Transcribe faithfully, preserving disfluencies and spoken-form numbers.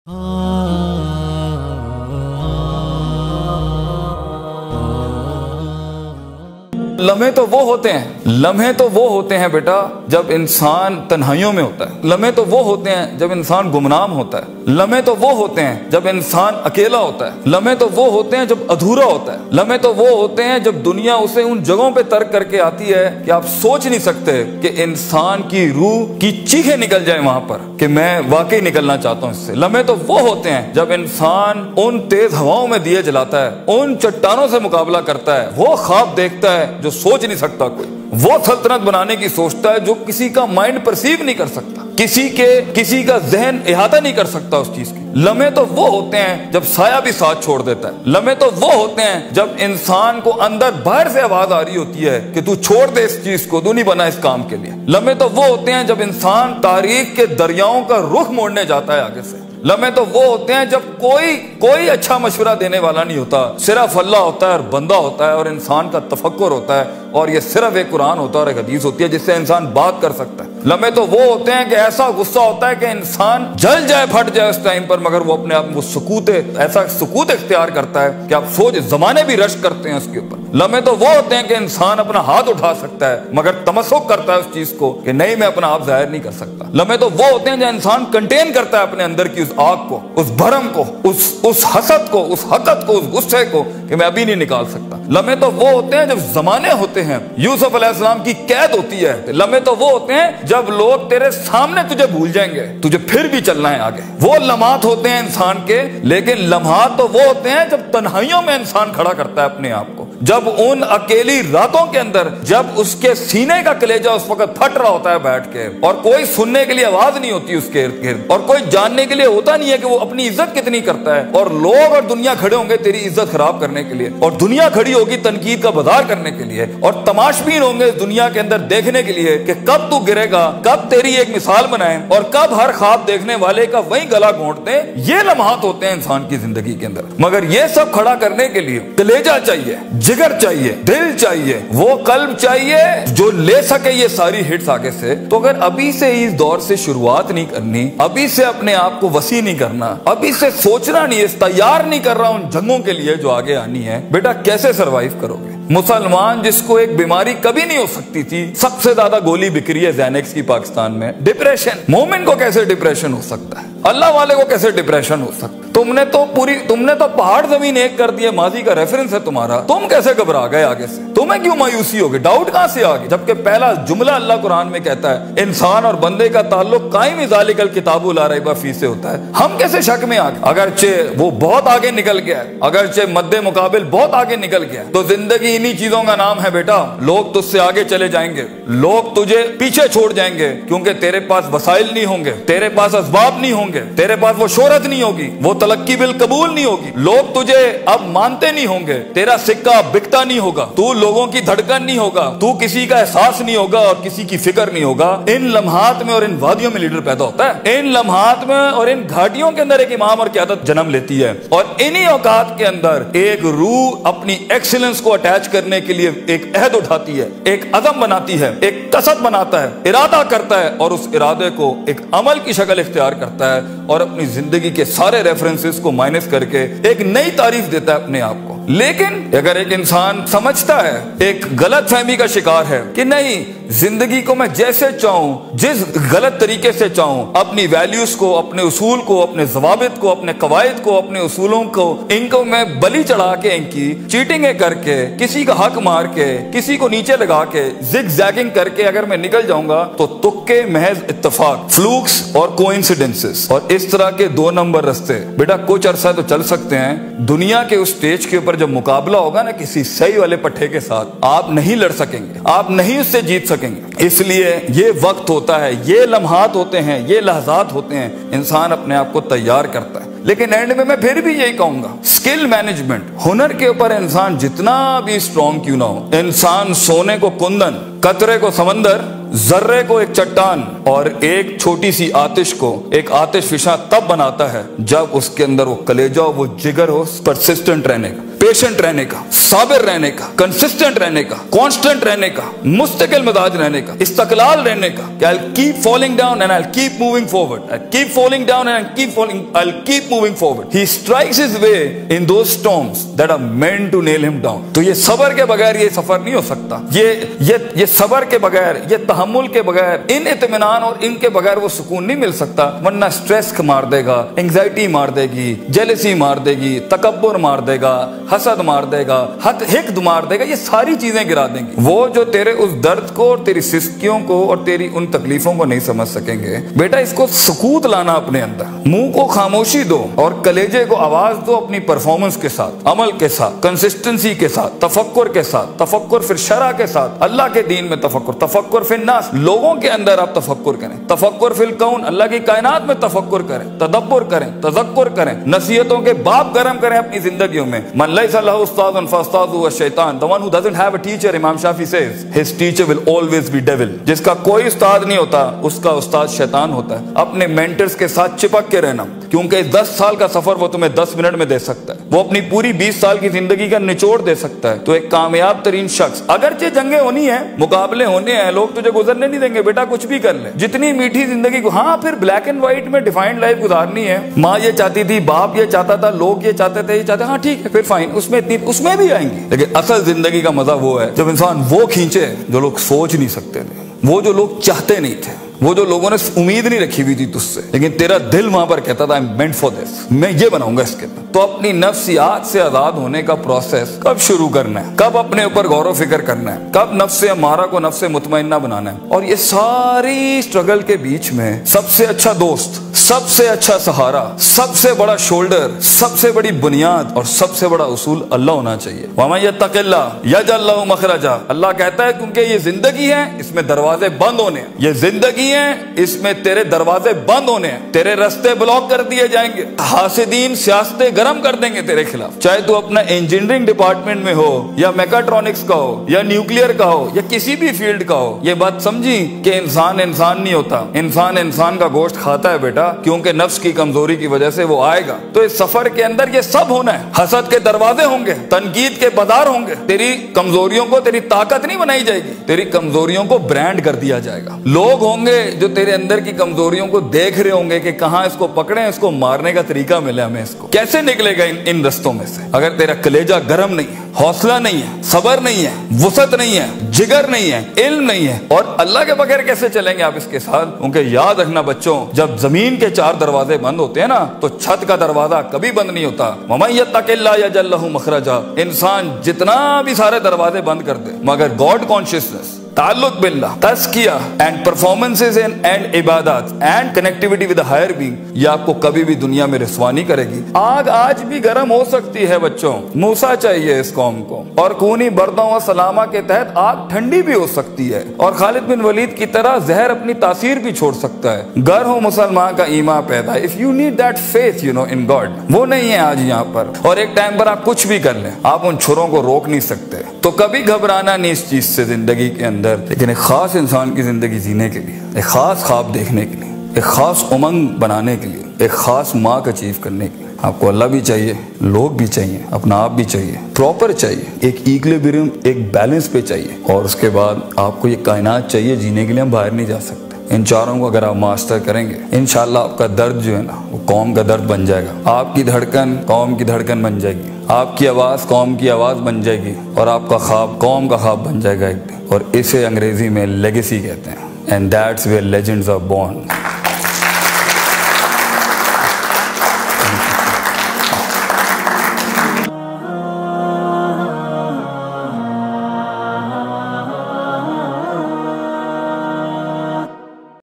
لمحے تو وہ ہوتے ہیں لمحے تو وہ ہوتے ہیں بیٹا جب انسان تنہائیوں میں ہوتا ہے. لمحے تو وہ ہوتے ہیں جب انسان گمنام ہوتا ہے. لمحے تو وہ ہوتے ہیں جب انسان اکیلا ہوتا ہے. لمحے تو وہ ہوتے ہیں جب ادھورا ہوتا ہے. لمحے تو وہ ہوتے ہیں جب دنیا اسے ان جگہوں پہ ترک کر کے آتی ہے کہ آپ سوچ نہیں سکتے کہ انسان کی روح کی چیخیں نکل جائیں وہاں پر کہ میں واقعی نکلنا چاہتا ہوں اس سے. لمحے تو وہ ہوتے ہیں جب انسان ان تیز ہواؤں میں دیے جلاتا ہے, ان چٹانوں سے مقابلہ کرتا ہے, وہ خواب دیکھتا ہے جو سوچ نہیں سکتا کوئی, وہ سلطنت بنانے کی سوچتا ہے جو کسی کا مائنڈ پرسیو نہیں کر سکتا, کسی کے کسی کا ذہن احاطہ نہیں کر سکتا اس چیز کی. لمحے تو وہ ہوتے ہیں جب سایہ بھی ساتھ چھوڑ دیتا ہے. لمحے تو وہ ہوتے ہیں جب انسان کو اندر باہر سے آواز آ رہی ہوتی ہے کہ تو چھوڑ دے اس چیز کو, تو نہیں بنا اس کام کے لیے. لمحے تو وہ ہوتے ہیں جب انسان تاریخ کے دریاؤں کا رخ موڑنے جاتا ہے آگے سے. لمحے تو وہ ہوتے ہیں جب کوئی کوئی اچھا مشورہ دینے والا نہیں ہوتا, صرف اللہ ہوتا ہے اور بندہ ہوتا ہے اور انسان کا تفکر ہوتا ہے, اور یہ صرف ایک قرآن ہوتا ہے اور ایک حدیث ہوتی ہے جس سے انسان بات کر سکتا ہے. لمحے تو وہ ہوتے ہیں کہ ایسا غصہ ہوتا ہے کہ انسان جل جائے, پھٹ جائے اس ٹائم پر, مگر وہ اپنے آپ وہ سکوت ایسا سکوت اختیار کرتا ہے کہ آپ سوچ زمانے بھی رشک کرتے ہیں اس کے اوپر. لمحے تو وہ ہوتے ہیں کہ انسان اپنا ہاتھ اٹھا سکتا ہے مگر تمسک کرتا ہے اس چیز کو کہ نہیں, میں اپنا آپ ظاہر نہیں کر سکتا. لمحے تو وہ ہوتے ہیں جو انسان کنٹین کرتا ہے اپنے اندر کی اس آگ کو, اس بھرم کو, اس اس حسد کو, اس حقد کو, اس غصے کو کہ میں ابھی نہیں نکال سکتا. لمحے تو وہ ہوتے ہیں جب زمانے ہوتے ہیں, یوسف علیہ السلام کی قید ہوتی ہے. لمحے تو وہ ہوتے ہیں جب لوگ تیرے سامنے تجھے بھول جائیں گے, تجھے پھر بھی چلنا ہے آگے. وہ لمحات ہوتے ہیں انسان کے. لیکن لمحات تو وہ ہوتے ہیں جب تنہائیوں میں انسان کھڑا کرتا ہے اپنے آپ کو, جب ان اکیلی راتوں کے اندر, جب اس کے سینے کا کلیجہ اس وقت پھٹ رہا ہوتا ہے بیٹھ کے, اور کوئی سننے کے لیے آواز نہیں ہوتی اس کے ارد گرد, اور کوئی جاننے کے لیے ہوتا نہیں ہے کہ وہ اپنی عزت کتنی کرتا ہے, اور لوگ اور دنیا کھڑے ہوں گے تیری عزت خراب کرنے کے لیے, اور دنیا کھڑی ہوگی تنقید کا بازار کرنے کے لیے, اور تماشبین ہوں گے دنیا کے اندر دیکھنے کے لیے کہ کب تو گرے گا, کب تیری ایک مثال بنائیں, اور کب ہر خواب دیکھنے والے کا وہی گلا گھونٹ دیں. یہ لمحات ہوتے ہیں انسان کی زندگی کے اندر. مگر یہ سب کھڑا کرنے کے لیے کلیجہ چاہیے, جگر چاہیے, دل چاہیے, وہ قلب چاہیے جو لے سکے یہ ساری ہٹس آگے سے. تو اگر ابھی سے اس دور سے شروعات نہیں کرنی, ابھی سے اپنے آپ کو وسیع نہیں کرنا, ابھی سے سوچنا نہیں, اس تیار نہیں کر رہا ان جنگوں کے لیے جو آگے آنی ہے, بیٹا کیسے سروائیو کرو گے؟ مسلمان جس کو ایک بیماری کبھی نہیں ہو سکتی تھی, سب سے زیادہ گولی بک رہی ہے زینکس کی پاکستان میں, ڈپریشن. مومن کو کیسے ڈپریشن ہو سکتا ہے؟ اللہ والے کو کیسے ڈپریشن ہو سکتا ہے؟ تم نے تو پوری تم نے تو پہاڑ زمین ایک کر دیے, ماضی کا ریفرنس ہے تمہارا, تم کیسے گھبرا گئے آگے سے؟ تمہیں کیوں مایوسی ہوگی؟ ڈاؤٹ کہاں سے آگے؟ جبکہ پہلا جملہ اللہ قرآن میں کہتا ہے انسان اور بندے کا تعلق قائم ذالک الکتاب لا ریب فیہ سے ہوتا ہے. ہم کیسے شک میں آگے؟ اگرچہ وہ بہت آگے نکل گیا ہے, اگرچہ مد مقابل بہت آگے نکل گیا ہے, تو زندگی انہی چیزوں کا نام ہے بیٹا. لوگ تجھ سے آگے چلے جائیں گے, لوگ تجھے پیچھے چھوڑ جائیں گے, کیونکہ تیرے پاس وسائل نہیں ہوں گے, تیرے پاس اسباب نہیں ہوں گے, تیرے پاس وہ شہرت نہیں ہوگی, وہ تلقی بالقبول نہیں ہوگی, لوگ تجھے اب مانتے نہیں ہوں گے, تیرا سکہ بکتا نہیں ہوگا, تو لوگوں کی دھڑکن نہیں ہوگا, تو کسی کا احساس نہیں ہوگا اور کسی کی فکر نہیں ہوگا. ان لمحات میں اور ان وادیوں میں لیڈر پیدا ہوتا ہے. ان لمحات میں اور ان گھاٹیوں کے اندر ایک امام اور قیادت جنم لیتی ہے, اور انہی اوقات کے اندر ایک روح اپنی ایکسیلنس کو اٹیچ کرنے کے لیے ایک عہد اٹھاتی ہے, ایک عزم بناتی ہے, ایک قصد بناتا ہے, ارادہ کرتا ہے, اور اس ارادے کو ایک عمل کی شکل اختیار کرتا ہے, اور اپنی زندگی کے سارے ریفرنسز کو مائنس کر کے ایک نئی تعریف دیتا ہے اپنے آپ کو. لیکن اگر ایک انسان سمجھتا ہے, ایک غلط فہمی کا شکار ہے کہ نہیں, زندگی کو میں جیسے چاہوں, جس غلط طریقے سے چاہوں, اپنی ویلیوز کو, اپنے اصول کو, اپنے ضوابط کو, اپنے قواعد کو, اپنے اصولوں کو, ان کو میں بلی چڑھا کے, ان کی چیٹنگیں کر کے, کسی کا حق مار کے, کسی کو نیچے لگا کے, زگ زیگنگ کر کے اگر میں نکل جاؤں گا تو تکے, محض اتفاق, فلوکس اور کوئنسیڈنسز, اور اس طرح کے دو نمبر رستے بیٹا کچھ عرصہ تو چل سکتے ہیں. دنیا کے اس سٹیج کے اوپر جب مقابلہ ہوگا نا کسی صحیح والے پٹھے کے ساتھ, آپ نہیں لڑ سکیں گے, آپ نہیں اس سے جیت سکیں گے. اس لیے یہ وقت ہوتا ہے, یہ لمحات ہوتے ہیں, یہ لحظات ہوتے ہیں, انسان اپنے آپ کو تیار کرتا ہے. لیکن اینڈ میں میں پھر بھی یہی کہوں گا, سکل مینجمنٹ, ہنر کے اوپر انسان جتنا بھی سٹرونگ کیوں نہ ہو, انسان سونے کو کندن, قطرے کو سمندر, ذرے کو ایک چٹان, اور ایک چھوٹی سی آتش کو ایک آتش فشاں تب بناتا ہے جب اس کے اندر وہ کلیجہ, وہ جگر ہو پرسسٹنٹ رہنے کا. पेशेंट रहने का, साबिर रहने का, कंसिस्टेंट रहने का, कांस्टेंट रहने का, मुस्तकिल मिजाज रहने का, इस्तकलाल रहने का, कि I'll keep falling down and I'll keep moving forward. I'll keep falling down and I'll keep falling, I'll keep moving forward. He strikes his way in those storms that are meant to nail him down. तो ये सबर के बगैर ये सफर नहीं हो सकता। ये ये ये सबर के बगैर, ये तहम्मुल के बगैर, इन इत्मीनान और इनके बगैर वो सुकून नहीं मिल सकता। वरना स्ट्रेस मार देगा, एंग्जाइटी मार देगी, जेलसी मार देगी, तकब्बुर मार देगा, हसद मार देगा, हक हिक्द मार देगा, ये सारी चीजें गिरा देंगी। वो जो तेरे उस दर्द को और तेरी सिस्कियों को और तेरी उन तकलीफों को नहीं समझ सकेंगे। बेटा इसको सुकूत लाना अपने अंदर, मुंह को खामोशी दो और कलेजे को आवाज दो अपनी परफॉर्मेंस के साथ, अमल के साथ, कंसिस्टेंसी के साथ, तफक्कुर के साथ, तफक्कुर फिर शरा के साथ, अल्लाह के दीन में तफक्कुर, तफक्कुर फिर नास, लोगों के अंदर आप तफक्कुर करें, तफक्कुर फिल कौन, अल्लाह की कायनात में तफक्कुर करें, तदब्बुर करें, तज़क्कुर करें, नसीहतों के बाप गरम करें अपनी जिंदगियों में। मन लैसा लहु उस्तादुन फउस्तादुहु अश-शैतान, the one who doesn't have a teacher, इमाम Shafi says, his teacher will always be devil। जिसका कोई उस्ताद नहीं होता उसका उस्ताद शैतान होता है। अपने मेंटर्स के साथ चिपक के रहना, क्योंकि दस साल का सफर वो तुम्हें दस मिनट में दे सकता है, वो अपनी पूरी बीस साल की जिंदगी का निचोड़ दे सकता है। तो एक कामयाब तरीन शख्स, अगरचे जंगें होनी है, मुकाबले होने हैं, लोग तुझे गुजरने नहीं देंगे, बेटा कुछ भी कर ले, जितनी मीठी जिंदगी को, हाँ फिर ब्लैक एंड व्हाइट में डिफाइंड लाइफ गुजारनी है। माँ ये चाहती थी, बाप ये चाहता था, लोग ये चाहते थे, ये चाहते, हाँ ठीक है फिर फाइन, उसमें इतनी उसमें भी आएंगी। लेकिन असल जिंदगी का मजा वो है जब इंसान वो खींचे जो लोग सोच नहीं सकते थे, वो जो लोग चाहते नहीं थे, वो जो लोगों ने उम्मीद नहीं रखी हुई थी तुझसे, लेकिन तेरा दिल वहां पर कहता था I am meant for this, मैं ये बनाऊंगा इसके अंदर। तो अपनी नफ्सियात से आजाद होने का प्रोसेस कब शुरू करना है, कब अपने ऊपर गौर फिक्र करना है, कब नफ्स अमारा को नफ्स मुतमइन्ना बनाना है। और ये सारी स्ट्रगल के बीच में सबसे अच्छा दोस्त, सबसे अच्छा सहारा, सबसे बड़ा शोल्डर, सबसे बड़ी बुनियाद और सबसे बड़ा उसूल अल्लाह होना चाहिए। वमन यत्तक़िल्लाह यजअल लहु मखरजा, अल्लाह कहता है क्योंकि ये जिंदगी है, इसमें दरवाजे बंद होने हैं, ये जिंदगी है, इसमें तेरे दरवाजे बंद होने हैं, तेरे रास्ते ब्लॉक कर दिए जाएंगे, हासिदीन सियासतें गरम कर देंगे तेरे खिलाफ। चाहे तू अपना इंजीनियरिंग डिपार्टमेंट में हो या मैकाट्रॉनिक्स का हो या न्यूक्लियर का हो या किसी भी फील्ड का हो, ये बात समझी कि इंसान इंसान नहीं होता, इंसान इंसान का गोश्त खाता है बेटा, क्योंकि नफ्स की कमजोरी की वजह से वो आएगा। तो इस सफर के अंदर ये सब होना है, हसद के दरवाजे होंगे, तनकीद के बाजार होंगे, तेरी कमजोरियों को तेरी ताकत नहीं बनाई जाएगी, तेरी कमजोरियों को ब्रांड कर दिया जाएगा। लोग होंगे जो तेरे अंदर की कमजोरियों को देख रहे होंगे कि कहां इसको पकड़े, इसको मारने का तरीका मिले हमें, इसको कैसे निकलेगा इन इन रस्तों में से। अगर तेरा कलेजा गर्म नहीं है, हौसला नहीं है, सबर नहीं है, वसत नहीं है, जिगर नहीं है, इल्म नहीं है, और अल्लाह के बगैर कैसे चलेंगे आप इसके साथ। उनके याद रखना बच्चों, जब जमीन के चार दरवाजे बंद होते हैं ना, तो छत का दरवाजा कभी बंद नहीं होता। वमन यत्तक़िल्लाह यजअल लहु मखरजा, इंसान जितना भी सारे दरवाजे बंद कर दे, मगर गॉड कॉन्शियसनेस, ताल्लुक बिल्लाह, तज़किया एंड परफॉर्मेंसेस एंड एंड इबादत and connectivity with the higher being, ये आपको कभी भी दुनिया में रुसवा नहीं करेगी। आग आज भी गर्म हो सकती है बच्चों, मूसा चाहिए इस कौम को, और खूनी बर्दों व सलामा के तहत आग ठंडी भी हो सकती है, और खालिद बिन वलीद की तरह जहर अपनी तासीर भी छोड़ सकता है। गर हो मुसलमान का ईमान पैदा, if you need that faith you know in God, वो नहीं है आज यहाँ पर। और एक टाइम पर आप कुछ भी कर लें, आप उन छुरों को रोक नहीं सकते। तो कभी घबराना नहीं इस चीज से जिंदगी के अंदर, लेकिन एक खास इंसान की जिंदगी जीने के लिए, एक खास ख्वाब देखने के लिए, एक खास उमंग बनाने के लिए, एक खास मार्क अचीव करने के लिए आपको अल्लाह भी चाहिए, लोग भी चाहिए, अपना आप भी चाहिए, प्रॉपर चाहिए, एक इक्विलिब्रियम, एक बैलेंस पे चाहिए, और उसके बाद आपको ये कायनात चाहिए जीने के लिए। हम बाहर नहीं जा सकते। इन चारों को अगर आप मास्टर करेंगे, इंशाल्लाह आपका दर्द जो है ना, वो कौम का दर्द बन जाएगा, आपकी धड़कन कौम की धड़कन बन जाएगी, आपकी आवाज कौम की आवाज बन जाएगी, और आपका ख्वाब कौम का ख्वाब बन जाएगा एक दिन। और इसे अंग्रेजी में लेगेसी कहते हैं, and that's where legends are born.